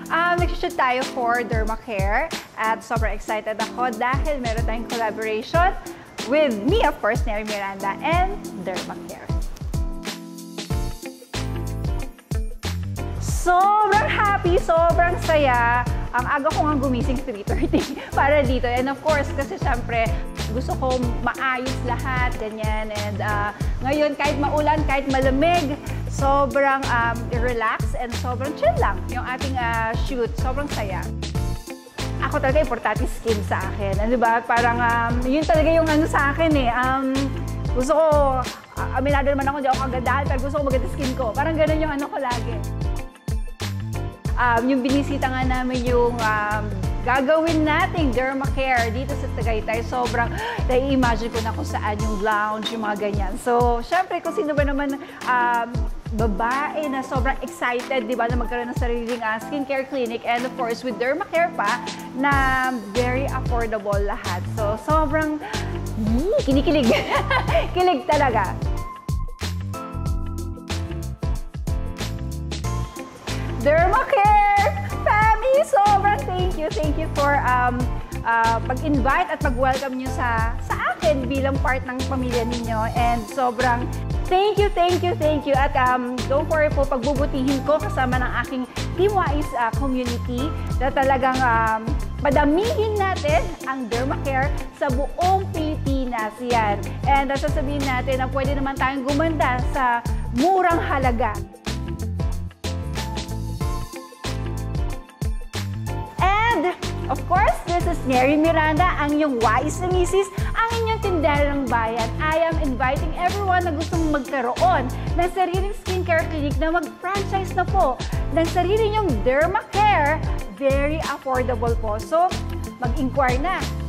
Nag-shoot tayo for Dermacare at sobrang excited ako dahil meron tayong collaboration with me, of course, Neri Miranda and Dermacare. Sobrang happy, sobrang saya. Ang aga ko nga gumising 3:30 para dito. And of course, kasi syempre, gusto ko maayos lahat, ganyan. And ngayon, kahit maulan, kahit malamig, sobrang relax and sobrang chill lang yung ating shoot. Sobrang saya. Ako talaga, importante skin sa akin. Ano ba? Parang yun talaga yung ano sa akin eh. Gusto ko, aminado naman ako, di ako kagandahan, pero gusto ko maganda skin ko. Parang ganun yung ano ko lagi. Yung binisita nga namin yung gagawin nating Dermacare dito sa Tagaytay. Sobrang nai-imagine ko na kung saan yung lounge, yung mga ganyan. So, syempre, kung sino ba naman babae na sobrang excited, di ba, na magkaroon ng sariling skincare clinic. And of course, with Dermacare pa, na very affordable lahat. So, sobrang kinikilig. Kilig talaga. Dermacare family, sobrang thank you for pag-invite at pag-welcome nyo sa akin bilang part ng pamilya ninyo, and sobrang thank you at don't worry po, pagbubutihin ko kasama ng aking Team-Wise community na talagang padamihin natin ang Dermacare sa buong Pilipinas yan, and sasabihin natin na pwede naman tayong gumanda sa murang halaga. Of course, this is Neri Miranda, ang inyong wise na misis, ang inyong tindera ng bayan. I am inviting everyone na gustong magkaroon ng sariling skincare clinic na mag-franchise na po ng sarili nyong Dermacare. Very affordable po. So, mag-inquire na.